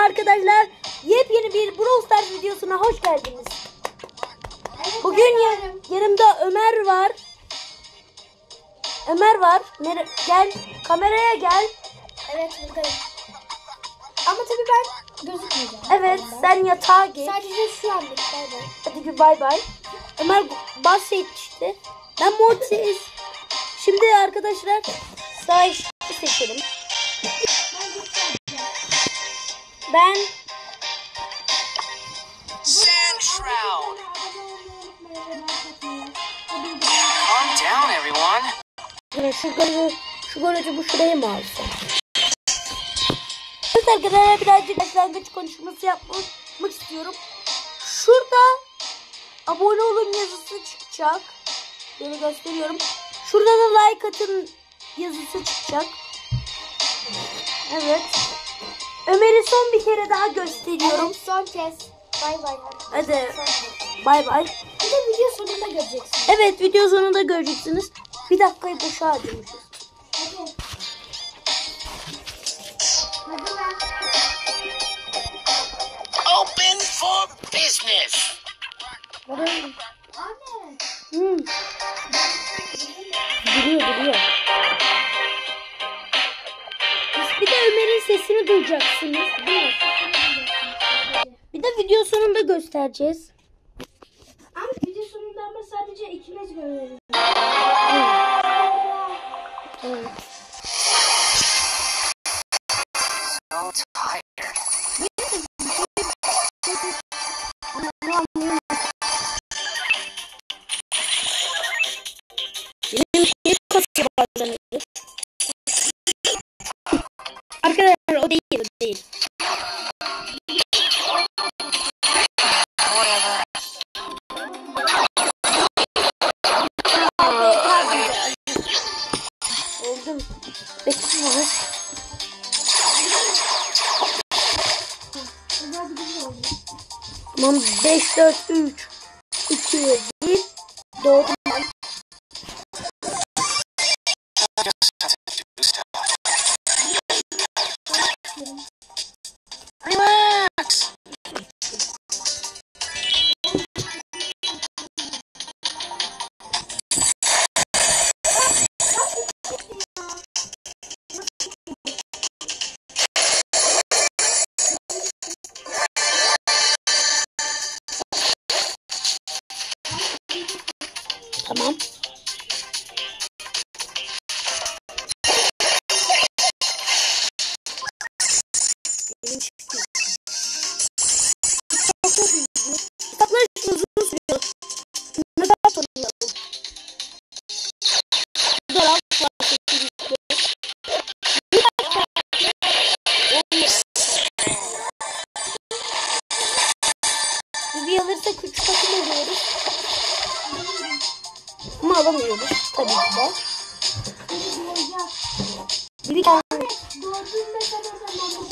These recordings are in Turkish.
Arkadaşlar yepyeni bir Brawl Stars videosuna hoş geldiniz. Bugün yanımda Ömer var. Gel kameraya gel. Evet buradayım. Ama tabii ben gözükmeyeceğim. Evet sen yatağa git. Sadece şu anlık bay bay. Hadi bir bay bay. Ömer bahsetti. Ben Mortis. Şimdi arkadaşlar sağ işi seçelim. Ben Sand Shroud. Calm down, everyone. şu golü bu şuraya mı alsam? Evet arkadaşlar birazcık başlangıç konuşması yapmak istiyorum. Şurada abone olun yazısı çıkacak. Böyle gösteriyorum. Şurada da like atın yazısı çıkacak. Evet. Ömer'i son bir kere daha gösteriyorum. Evet, son kez. Bay bay. Hadi. Bay bay. Bir de video sonunda göreceksiniz. Evet video sonunda göreceksiniz. Bir dakikayı boşa harcamışız. Hadi. Hadi lan. Open for business. Anne. Duruyor. Bir de Ömer'in sesini duyacaksınız. Değil mi? Bir de video sonunda göstereceğiz. Ama video sonunda ama sadece ikimiz görüyoruz. Evet. So tired. Arkadaşlar o değil. Whatever. Oldum. Bekliyoruz. Tamam 5, 4, 3, 2, 1 doğdum. Relax. Tamam. Kitaplar uzun sürüyor. Ne kadar soruyorum. Bir alırsak 3 takım oluyoruz. Ama alamıyoruz tabii ki de. Bir tane Doğduğunda sen o zaman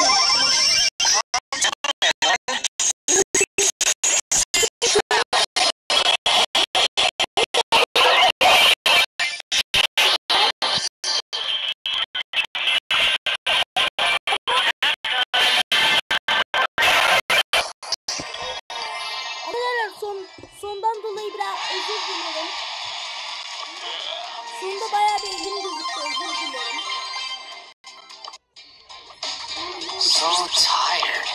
sondan dolayı biraz özür dilerim. Sonunda bayağı bir elim gözüktü, özür dilerim. So tired.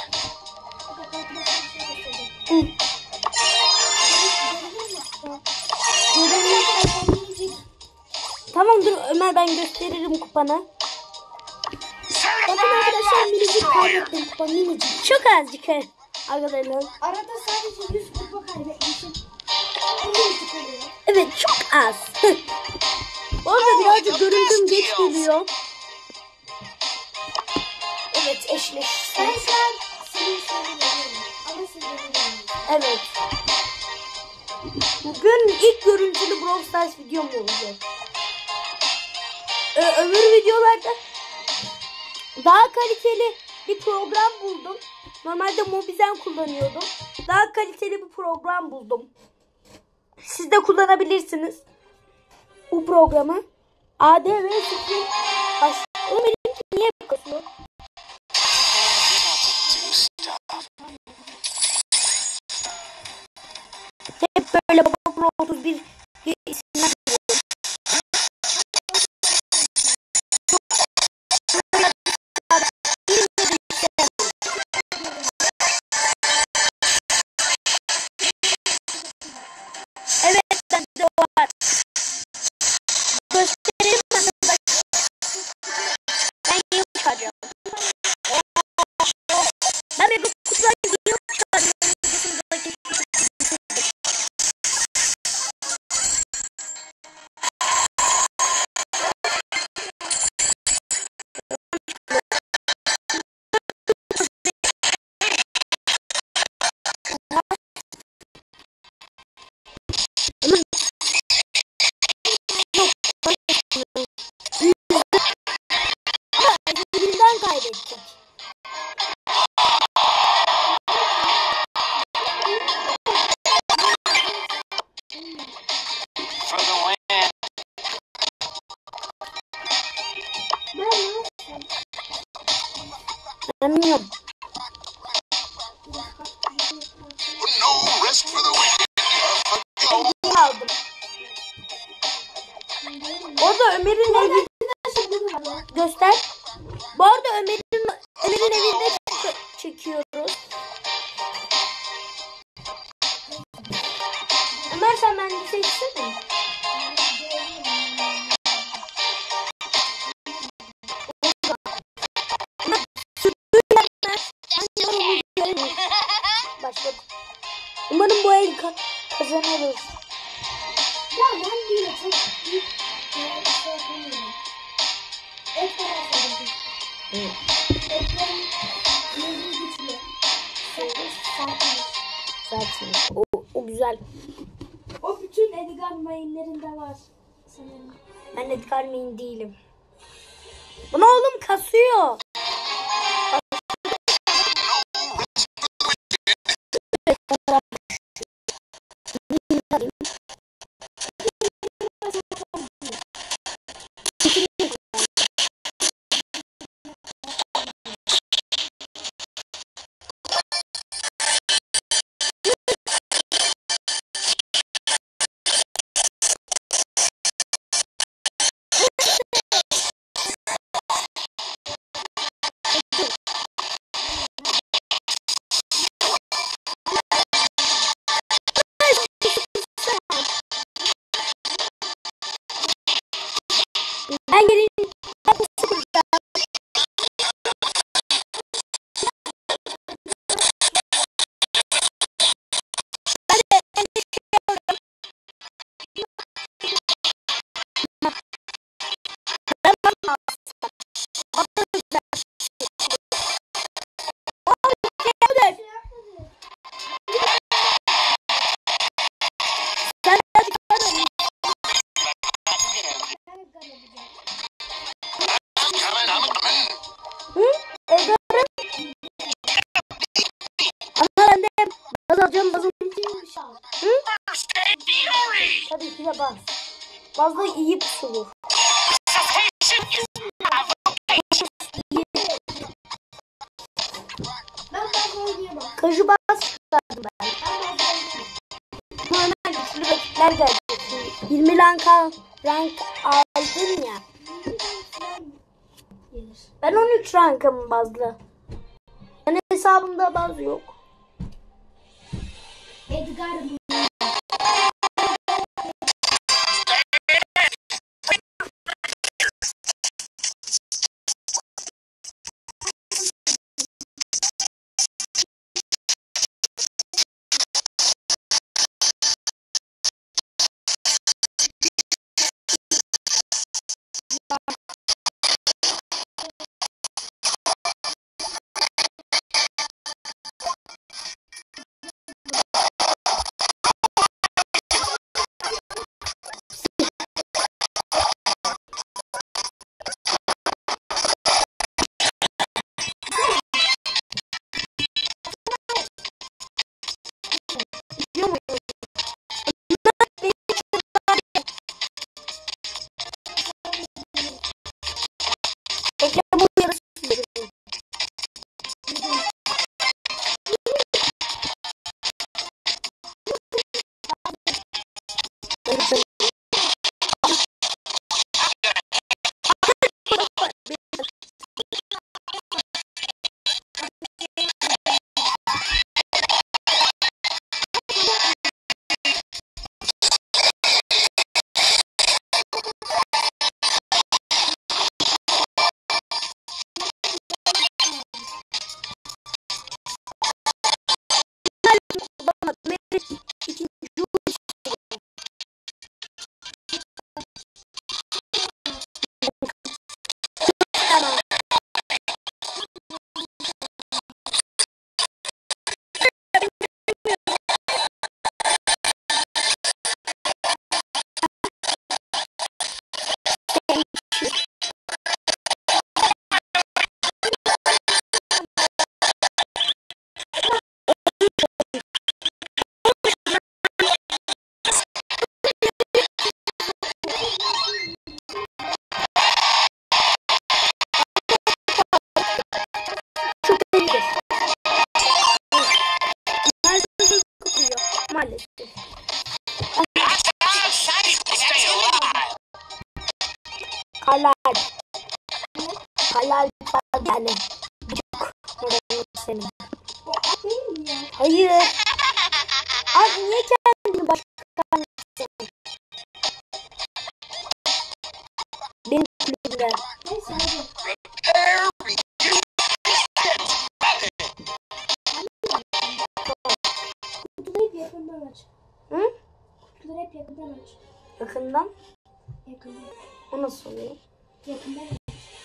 Tamam dur Ömer ben gösteririm kupanı. Bakın arkadaşlar minicik kaybettim kupa minicik. Çok azıcık he. Arkadaşlar. arada sadece 100 kupa kaybetmişim. Evet çok az. Bu arada birazcık görüntüm geç geliyor. Evet eşleşti. Ben şu an senin söylüyorum. Ama siz beni görmüyorsunuz. Evet. Bugün ilk görüntülü Brawl Stars videom olacak. Öbür videolarda daha kaliteli bir program buldum. Normalde Mobizen kullanıyordum. Daha kaliteli bir program buldum. Siz de kullanabilirsiniz bu programı. ADV Screen. Oğlum benimki niye kasıyor? böyle Baba Pro 31 isimler. Evet, bende o var. Gösterelim arkadaşlar. Ben game çıkaracağım. Ben bir kutudan game çıkaracağım. Birinden kaybettik. For the win. Ben bilmiyorum. No rest for the wicked. Bunu aldım. Orada Ömer'in evi göster. Bu arada Ömer'in evinde çekiyoruz. Ömer sen bende seçsene. Başladı. Umarım bu el kazanırız. Ya ben böyle çok büyük şey yapamıyorum. Ekran açalım. Ekran yüzü güçlü. Sakin. Zaten o güzel. O bütün Edgar mainlerinde var sanırım. Ben Edgar main değilim. Buna oğlum kasıyor. Ben gelin. I'm coming. Hı? Edgar'ın. Ama ben de baz alacağım bazım. Hı? First aid fury. Tabii ki de baz. Baz da iyi pusulur. Resuscitation is avocation. Ben oynayamam. Kajı baz çıkardım ben. Normal güçlü rakipler gelecek. 20 rank aldın ya. Gelir. Ben 13 rankım bazlı. Yani hesabımda baz yok. Edgar Maalesef. Halal. Halal yani. Senin. Değil mi ya? Hayır. Abi niye kendini başkan benim kulübümde? Neyse hadi. Kutuları hep yakından aç. Hı? Kutuları hep yakından aç. Yakından. Yakından. O nasıl oluyor? Yakından aç.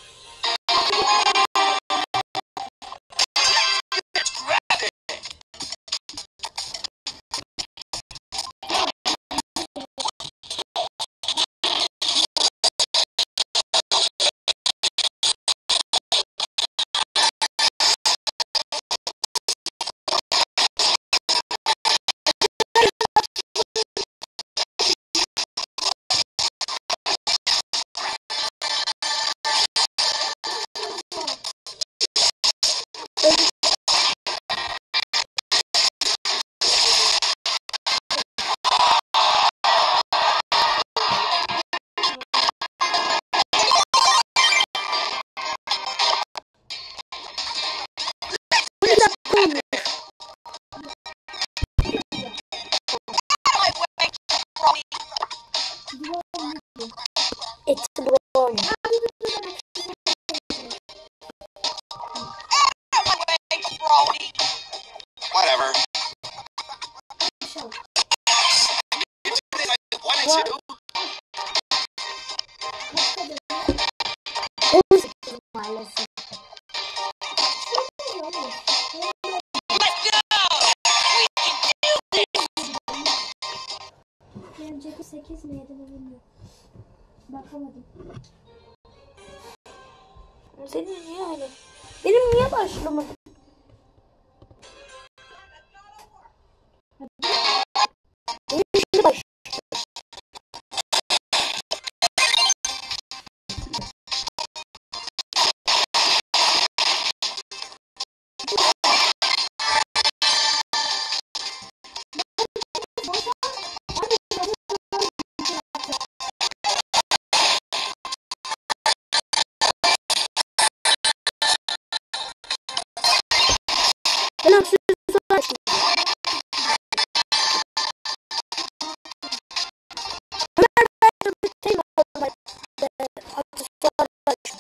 It's brownie. Whatever. Aşağı. Wanted to. Kaç kadar? 18 maalesef. Önceki 8 mi 7 mi bilmiyorum. Bakamadım. Senin niye öyle? Benim niye başlamadı? Benim şimdi baş. Ben aksesuar açtım. Hemen ben şey var. Aksesuar açtım.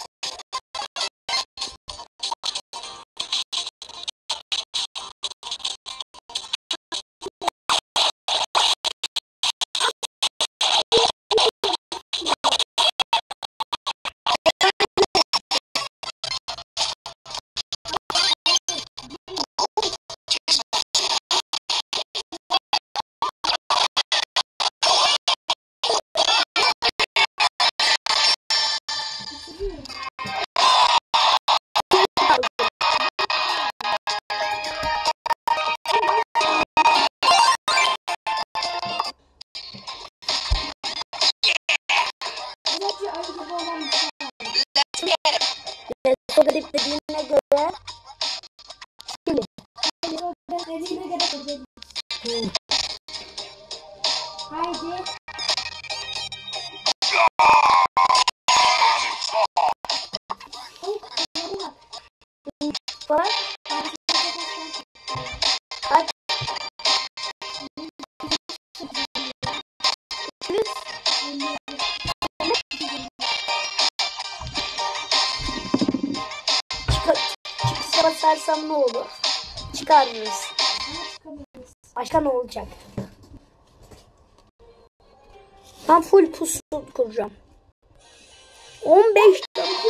Sadece ayı gibi olan bir şey var. Çok garip dediğine göre şimdi Hayır, o ben dediğine göre dedim. Haydi. var? Kaç? 100. Çıkışa basarsam ne olur? Çıkarırız. Başka ne olacak? Ben full pusu kuracağım. 15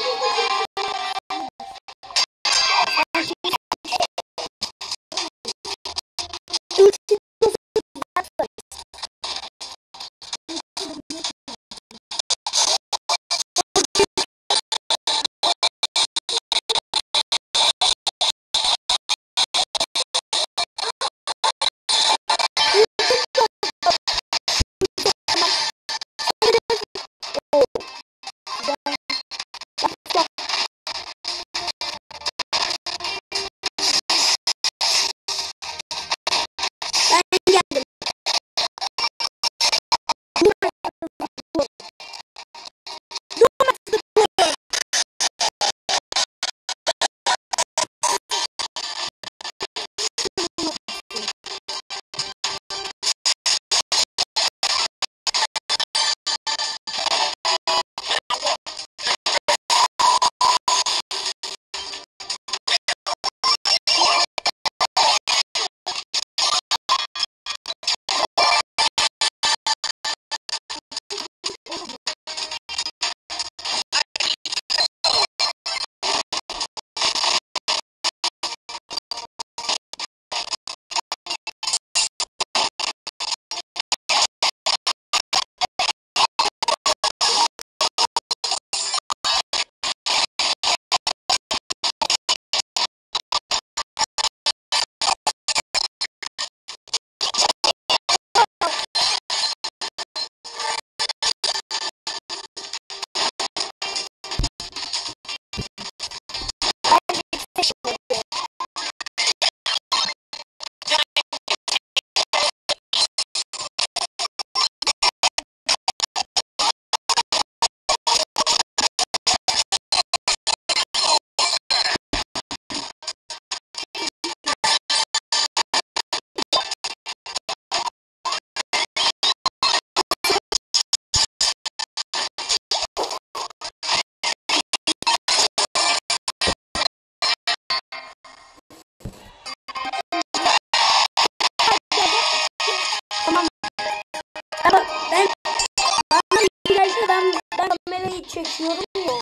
ben kamerayı çekiyorum ya.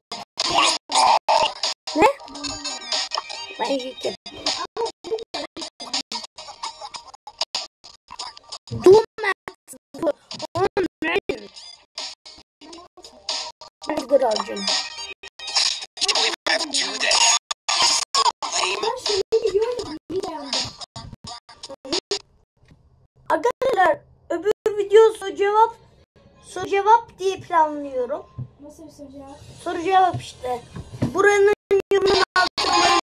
Ne? Ben çekiyorum. Ben alacağım. Arkadaşlar öbür video soru cevap diye planlıyorum. Nasıl bir soru cevap? Soru cevap işte. Buranın yorumunun altına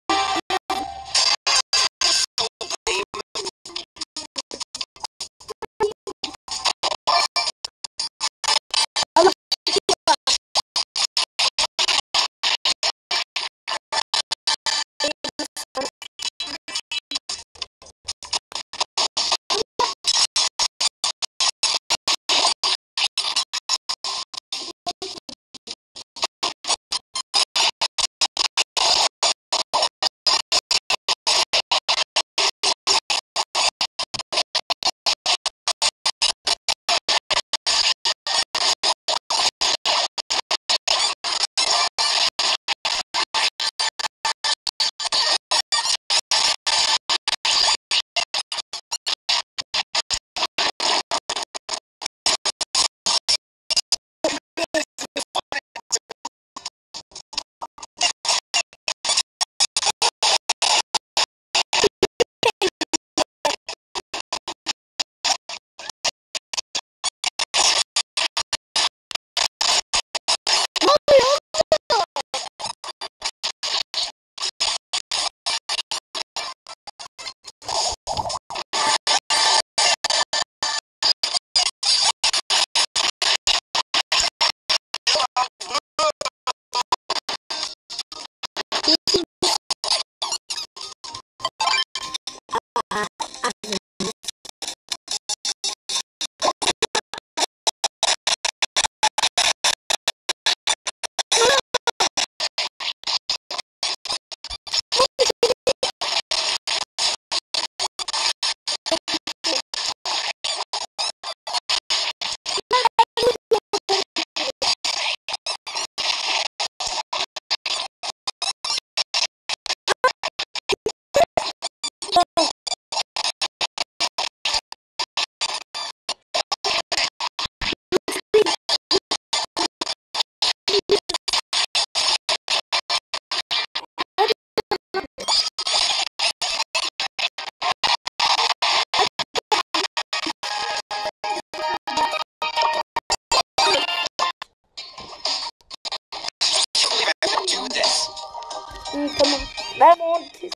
Do this. Tamam. Ben ortaya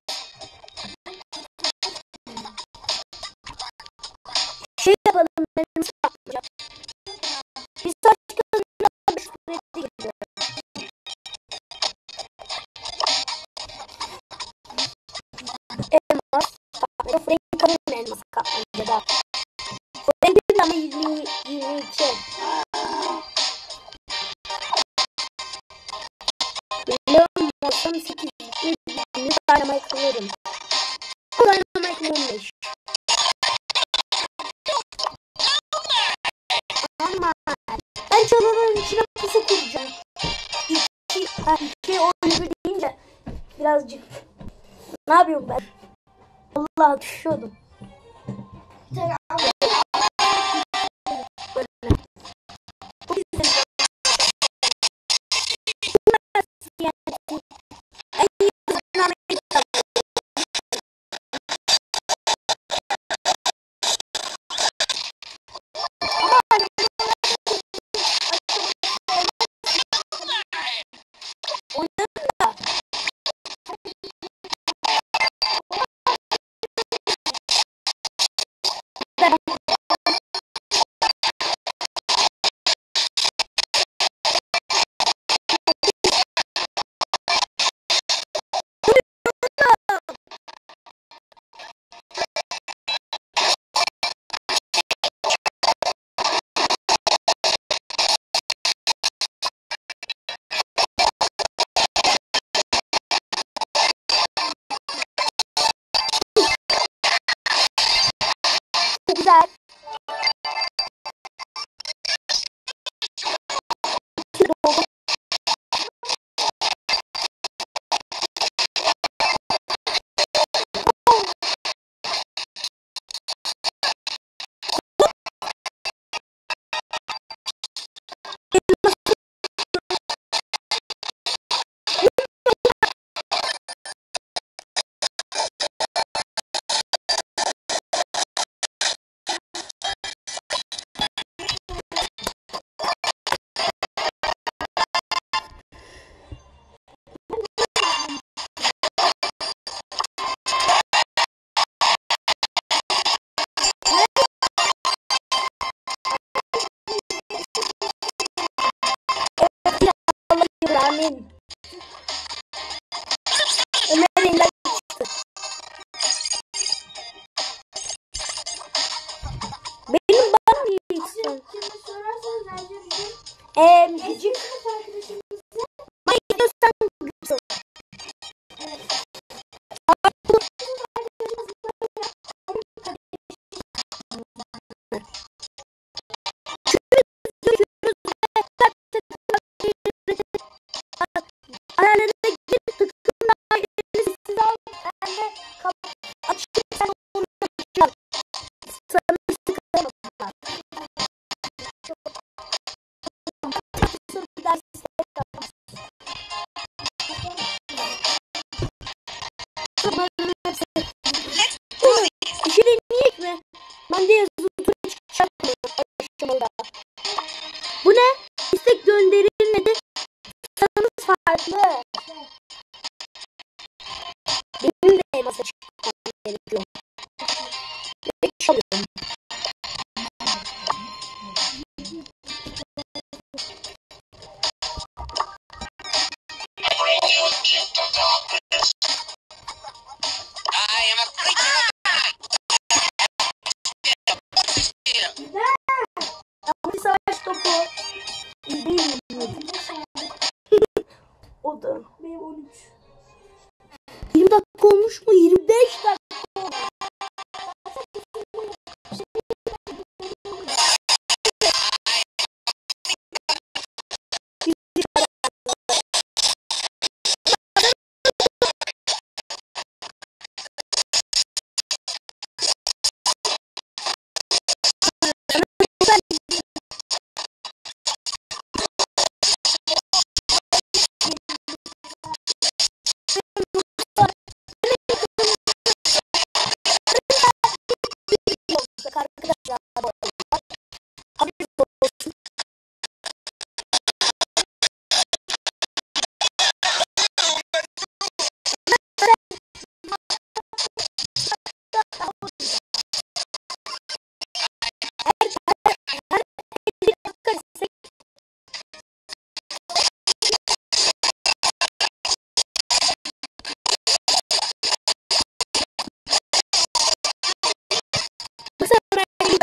şey yapalım. Benim yapmayacağım. Bir saç kılığına bir süreti gidiyor. Elmas. Frank kalın elmas kapmayacak da. Frank'in ama 22. Biliyorum olsam 8 tane kılırım. Dynamite 15. Ama ben çalıların içine pusu kuracağım. İki oyuncu deyince birazcık ne yapıyorum ben? Allah düşüyordum. Güzel. Amin. Ömer'in de çıktı. Benim bana mı yiyeceksin? Şimdi sorarsanız vereceğim. Gıcık. Arkadaşımız Ama gidiyorsan gıcıksın. Ayarlarına gir, tıkın ayarlarını siz al. Ben de açık sen onu yapacağım. Sana sıkılmadılar. Bir ders istek bir şey deneyecek mi? Ben de yazılı tura çıkacak mı? Aşamalı. Bu ne? İstek gönderilmedi. Sanımız farklı. Benim de elmasa çıkmam gerekiyor. Ve çalıyorum. I am a creature of the night.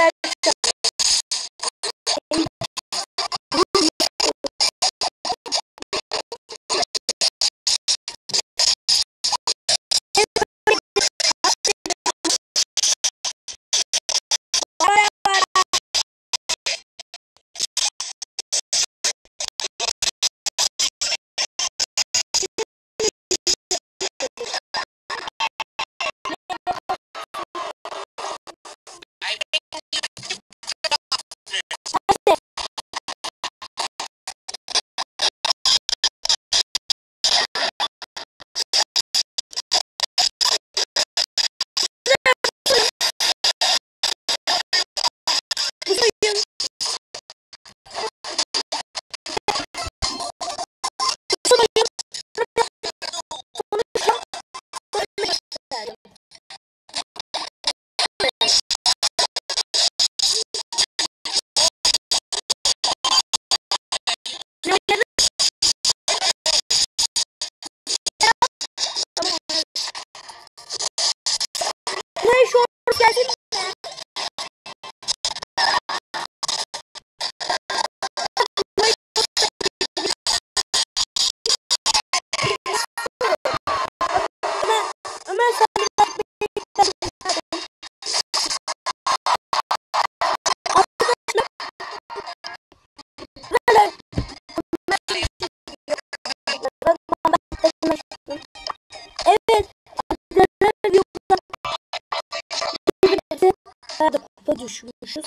Düşmüşüz.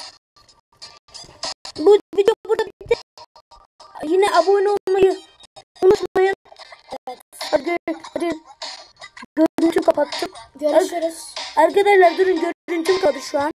Bu video burada bitti. Yine abone olmayı unutmayın. Evet. Hadi görüntü kapattım. Görüşürüz. Arkadaşlar durun, görüntüm kaldı şu an.